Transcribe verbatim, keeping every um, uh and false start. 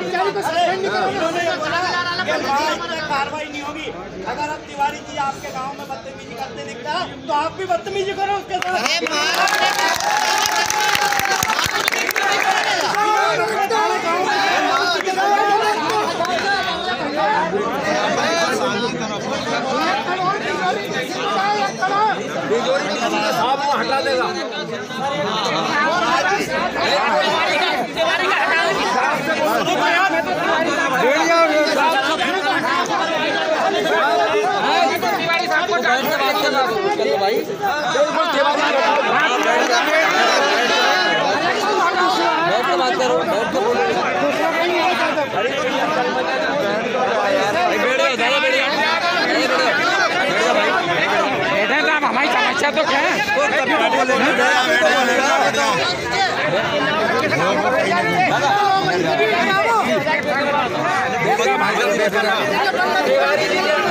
कार्रवाई नहीं होगी। अगर अब तिवारी जी आपके गांव में बदतमीजी करते दिखता है तो आप भी बदतमीजी करो उसके साथ। आपको हटा देगा। भाई बात करो, हमारी समस्या तो क्या है? भाई